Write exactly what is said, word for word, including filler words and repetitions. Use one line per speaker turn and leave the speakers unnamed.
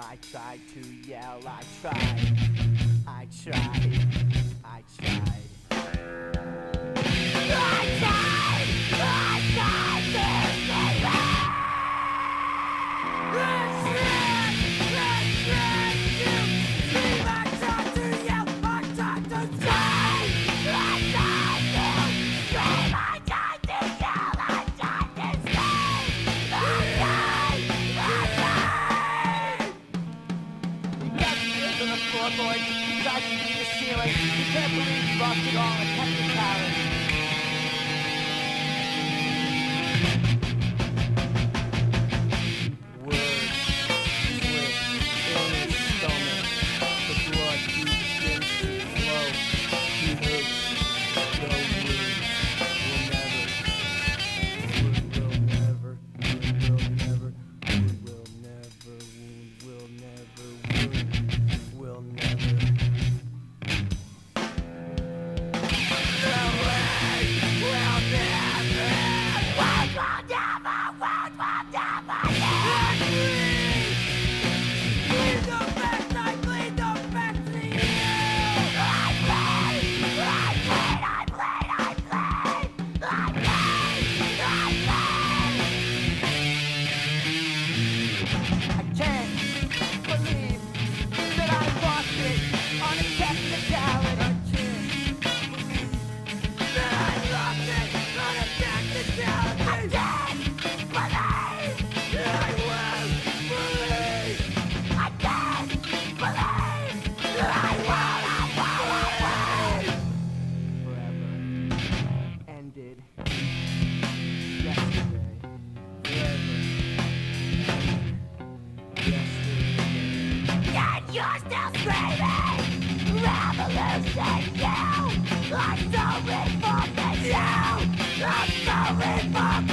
I tried to yell, I tried, I tried, I tried. I tried, I tried to save it! Let's run, let's run to scream, I tried to yell, I tried to scream, I tried to scream, I tried to yell, I tried to scream, I tried, I tried! He got skills on the floorboard, he tried to beat the ceiling, he can't believe he lost it all and kept his balance. You're still screaming! Revolution, you! I'm so reformed as you! I'm so reformed!